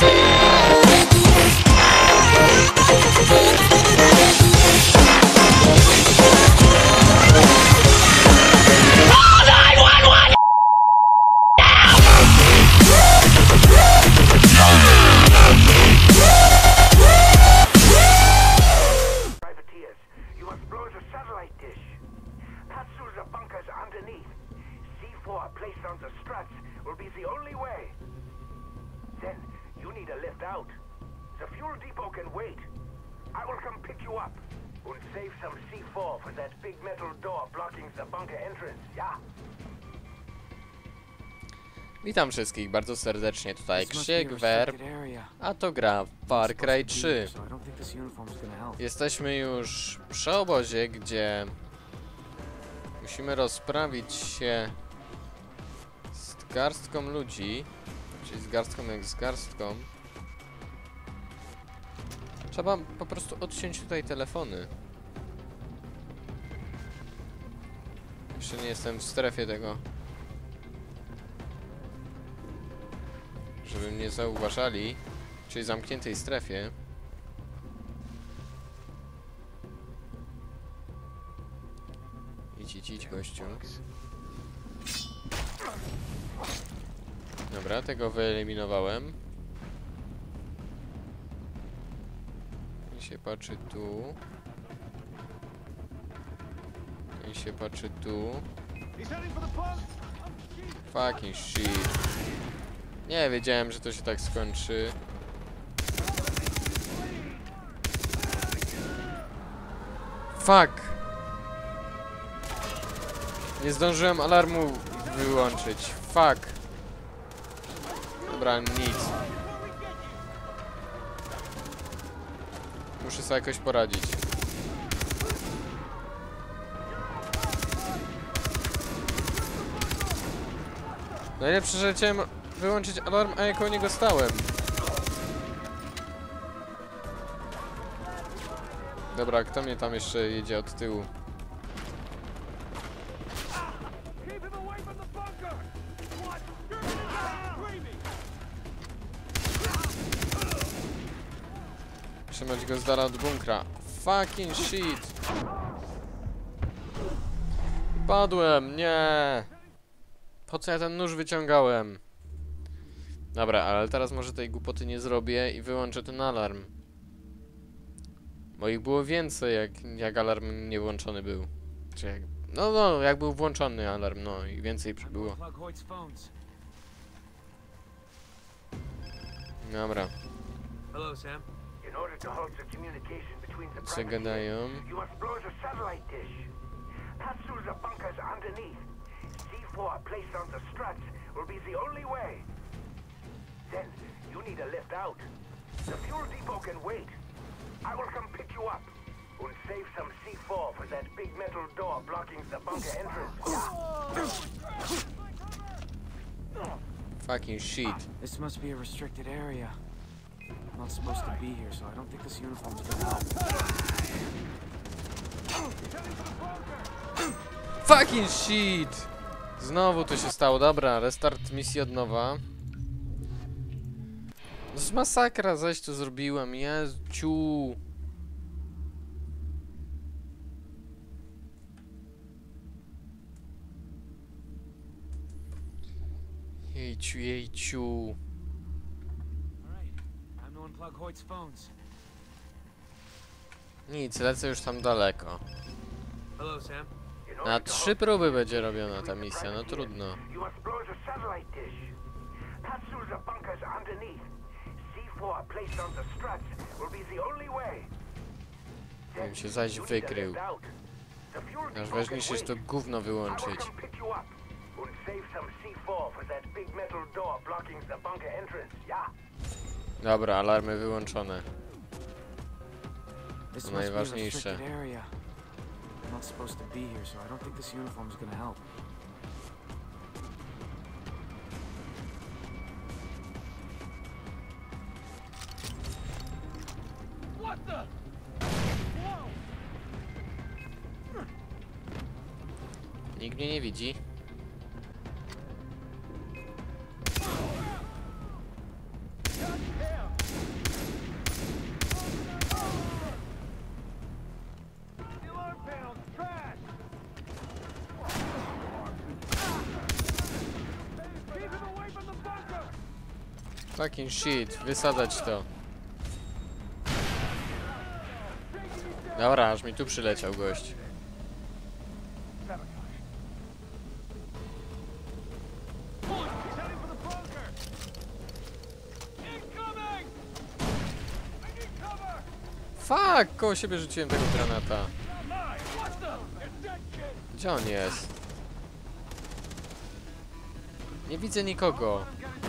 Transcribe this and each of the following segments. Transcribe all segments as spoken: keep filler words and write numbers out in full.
Witam wszystkich bardzo serdecznie, tutaj Krzyk Werb, a to gra Far Cry trzy. Jesteśmy już przy obozie, gdzie musimy rozprawić się z garstką ludzi, czyli z garstką jak z garstką. Trzeba po prostu odciąć tutaj telefony. Jeszcze nie jestem w strefie tego, żeby mnie zauważali, czyli zamkniętej strefie. Idź, idź, idź, gościu. Dobra, tego wyeliminowałem. I się patrzy tu. I się patrzy tu. Fucking shit. Nie wiedziałem, że to się tak skończy. Fuck! Nie zdążyłem alarmu wyłączyć. Fuck! Dobra, nic. Muszę sobie jakoś poradzić. Najlepsze, że chciałem wyłączyć alarm, a ja koło niego stałem. Dobra, kto mnie tam jeszcze jedzie od tyłu? Trzymać go z dala od bunkra. Fucking shit. Padłem, nie. Po co ja ten nóż wyciągałem? Dobra, ale teraz może tej głupoty nie zrobię i wyłączę ten alarm. Bo ich było więcej, jak, jak alarm nie włączony był. Czy jak, no, no, jak był włączony alarm, no i więcej przybyło. Dobra. Co gadają? Then you need a lift out. The fuel depot can wait. I will come pick you up and save some C four for that big metal door blocking the bunker entrance. Fucking shit. This must be a restricted area. I'm not supposed to be here, so I don't think this uniform's gonna help. Fucking shit! Znowu to się stało. Dobra, restart misji od nowa. To jest masakra, zaś to zrobiłem. Jezu. Jejciu, jejciu. Nic, lecę już tam daleko. Na trzy próby będzie robiona ta misja, no trudno. Bym się zaś wykrył. Najważniejsze jest to gówno wyłączyć. Dobra, alarmy wyłączone. To najważniejsze. Nikt mnie nie widzi. Fucking shit, wysadzać to. Dobra, aż mi tu przyleciał gość. Fuck, koło siebie rzuciłem tego granata. Gdzie on jest? Nie widzę nikogo.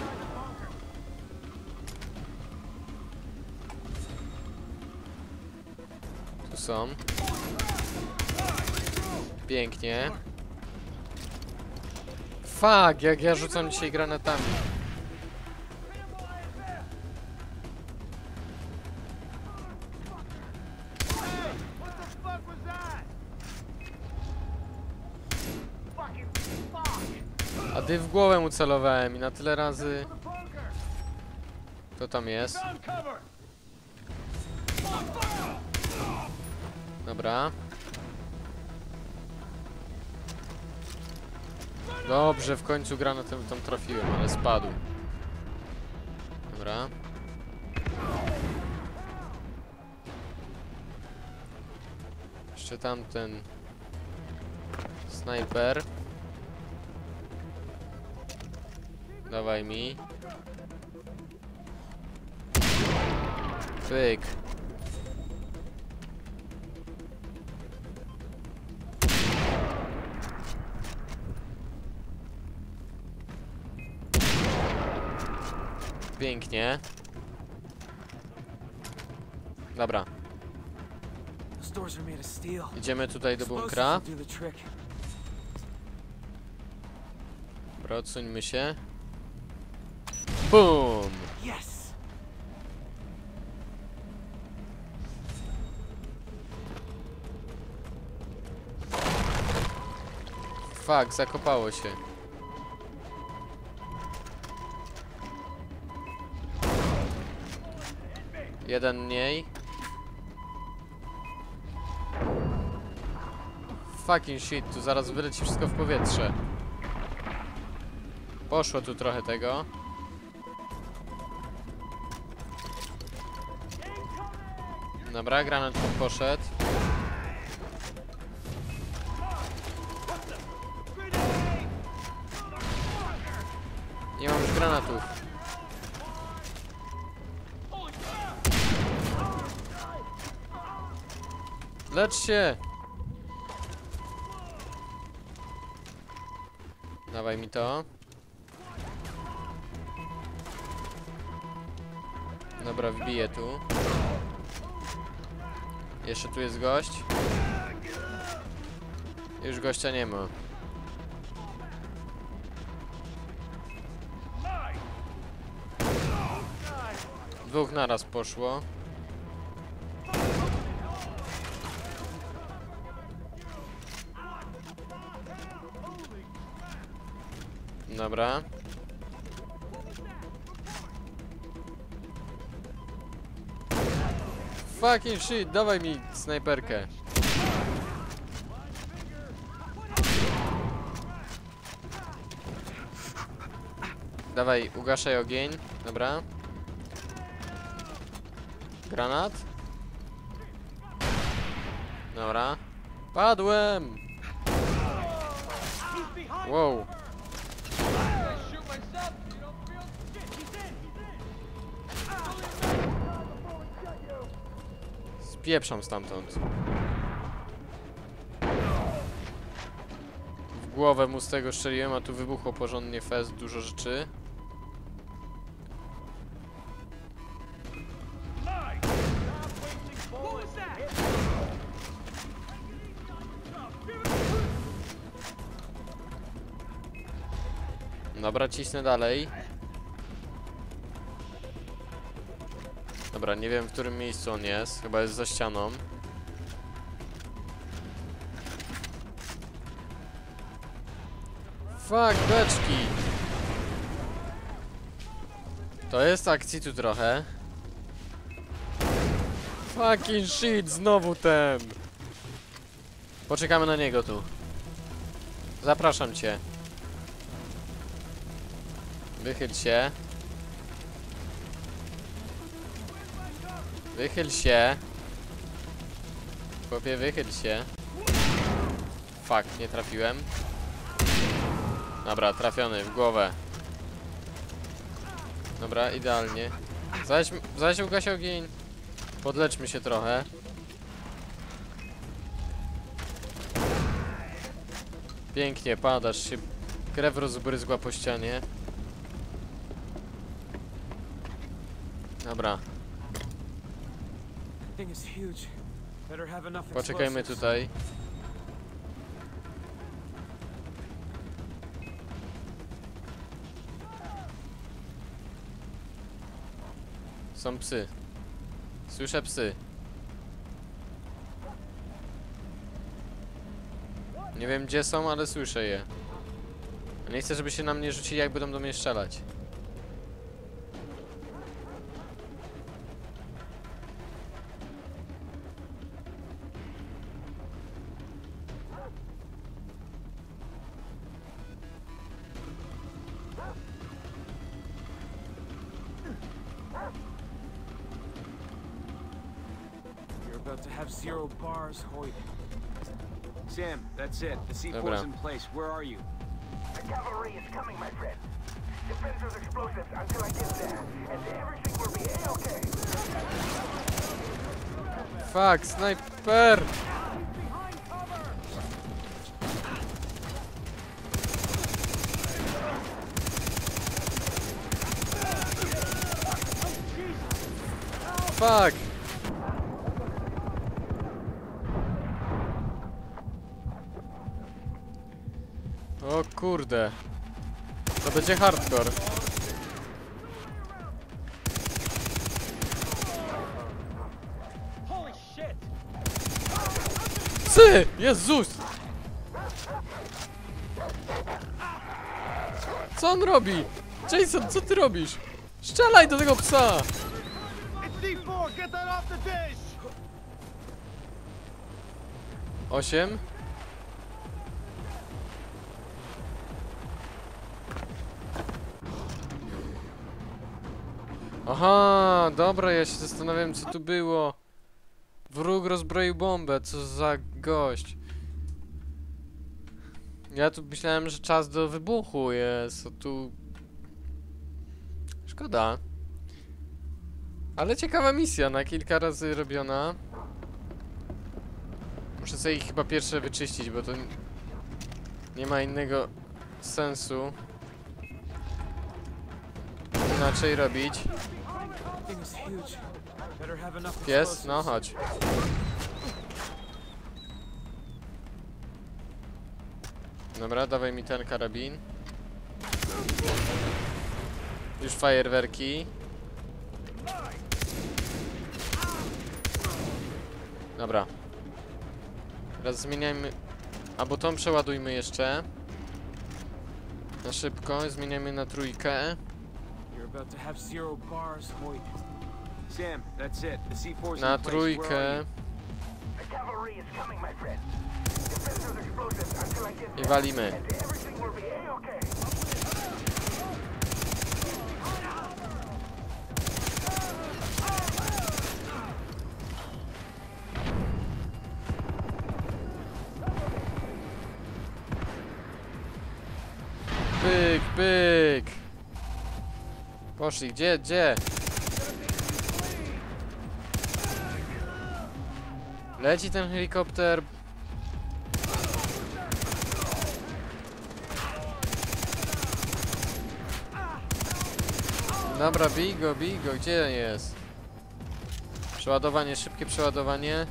Tu są. Pięknie. Fuck, jak ja rzucam dzisiaj granatami. A ty w głowę mu celowałem i na tyle razy... Kto tam jest? Dobra. Dobrze, w końcu granatem tam trafiłem, ale spadł. Dobra. Jeszcze tamten... Snajper. Dawaj mi. Pyk. Pięknie. Dobra. Idziemy tutaj do bunkra. Dobra, odsuńmy się. Boom! Yes. Fuck, zakopało się. Jeden mniej. Fucking shit, tu zaraz wyleci wszystko w powietrze. Poszło tu trochę tego. Dobra, granat tu poszedł. Nie mam już granatów. Lecz się! Dawaj mi to. Dobra, wbiję tu. Jeszcze tu jest gość. Już gościa nie ma. Dwóch naraz poszło. Dobra. Fucking shit, dawaj mi snajperkę. Dawaj, ugaszaj ogień. Dobra. Granat. Dobra. Padłem! Wow. Spieprzam stamtąd. W głowę mu z tego strzeliłem, a tu wybuchło porządnie fest, dużo rzeczy. Dobra, cisnę dalej. Dobra, nie wiem, w którym miejscu on jest. Chyba jest za ścianą. Fuck, beczki! To jest akcji tu trochę. Fucking shit, znowu ten! Poczekamy na niego tu. Zapraszam cię. Wychyl się. Wychyl się. Chłopie, wychyl się. Fuck, nie trafiłem. Dobra, trafiony w głowę. Dobra, idealnie. Zaś, zaś ugaś ogień. Podleczmy się trochę. Pięknie, padasz się. Krew rozbryzgła po ścianie. Dobra, Thing is huge. Better have enough poczekajmy explosives. tutaj. Są psy. Słyszę psy. Nie wiem gdzie są, ale słyszę je. Nie chcę, żeby się na mnie rzucili, jak będą do mnie strzelać. You're about to have zero bars, Hoyt. Sam, that's it. The C four's Dobra. in place. Where are you? The cavalry is coming, my friend. Defend those explosives until I get there, and everything will be A-okay. Fuck, snajper! Fuck! O kurde. To będzie hardcore. Psy! Jezus! Co on robi? Jason, co ty robisz? Strzelaj do tego psa! Osiem. Aha, dobra, ja się zastanawiam, co tu było. Wróg rozbroił bombę, co za gość. Ja tu myślałem, że czas do wybuchu jest, a tu... Szkoda. Ale ciekawa misja, na kilka razy robiona. Muszę sobie ich chyba pierwsze wyczyścić, bo to nie ma innego sensu inaczej robić. Thing is huge. Better have enough Pies? explosives. No chodź. Dobra, dawaj mi ten karabin. Już fajerwerki. Dobra. Teraz zmieniajmy... Albo tą przeładujmy jeszcze. Na szybko, zmieniamy na trójkę. You're about to have zero bars, Hoyt. Sam, that's it. The C four's Na in place. Where are trójkę. you? The cavalry is coming, my friend. Defend those explosives until I get I there, walimy. and everything will be A-okay. Pyk, pyk. Poszli, gdzie, gdzie? Leci ten helikopter. Dobra, bij go, bij go, gdzie jest? Przeładowanie, szybkie przeładowanie.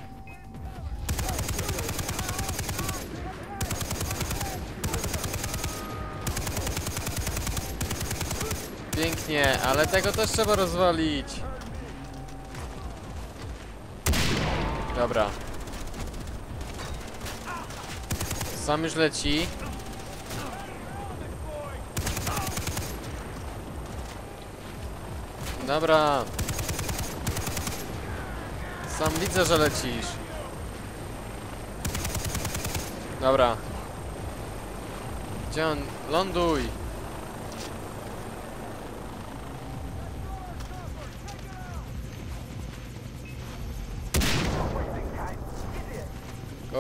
Pięknie, ale tego też trzeba rozwalić. Dobra. Sam już leci. Dobra. Sam widzę, że lecisz. Dobra. Gdzie on? Ląduj.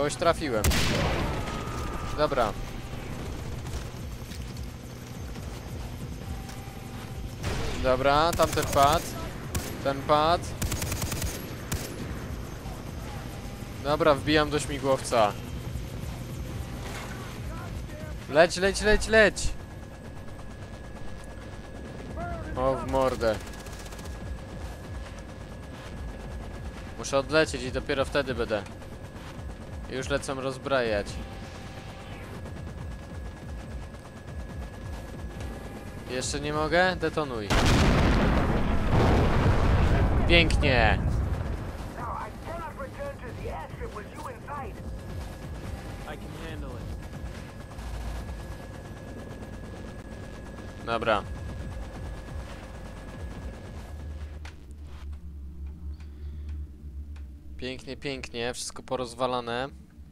Kogoś trafiłem. Dobra. Dobra, tamten padł. Ten padł. Dobra, wbijam do śmigłowca. Leć, leć, leć, leć! O, w mordę. Muszę odlecieć i dopiero wtedy będę. Już lecę rozbrajać. Jeszcze nie mogę? Detonuj. Pięknie! Now, I cannot return to the airstrip with you inside. I can handle it. Dobra. Pięknie, pięknie. Wszystko porozwalane.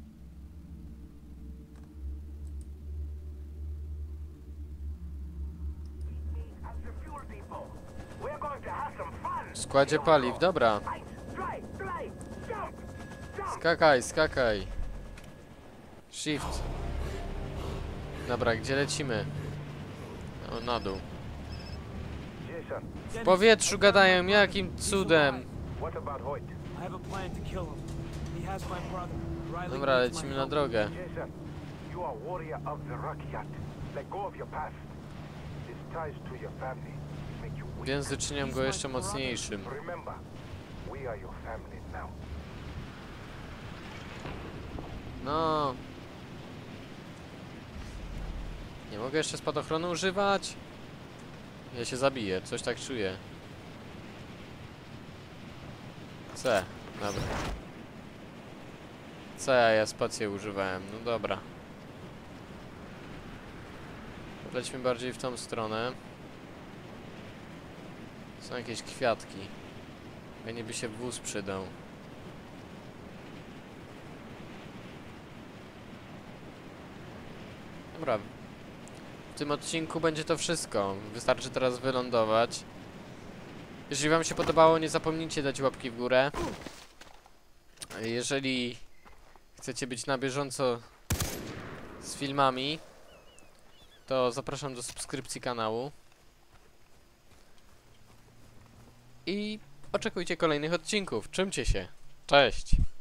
At the fuel depot. We're going to have some fun. W składzie paliw, dobra. Right, fly, fly, jump, jump. Skakaj, skakaj. Shift. Dobra, gdzie lecimy? O, na dół. Jason, W powietrzu gadają, jakim cudem. what about Hoyt? I have a plan to kill him. He has my brother. Riley Dobra, needs my lecimy na help. drogę. Jason, you are warrior of the Rakyat. Let go of your past. These ties to your family make you weak. Więc czynią go jeszcze mocniejszym. Remember, we are your family now. No. Nie mogę jeszcze spadochronu używać? Ja się zabiję, coś tak czuję. C, dobra. C, a ja spację używałem, no dobra. Lećmy bardziej w tą stronę. Są jakieś kwiatki. Pewnie by się wóz przydał. Dobra. W tym odcinku będzie to wszystko. Wystarczy teraz wylądować. Jeżeli wam się podobało, nie zapomnijcie dać łapki w górę. Jeżeli chcecie być na bieżąco z filmami, to zapraszam do subskrypcji kanału. I oczekujcie kolejnych odcinków. Trzymcie się. Cześć!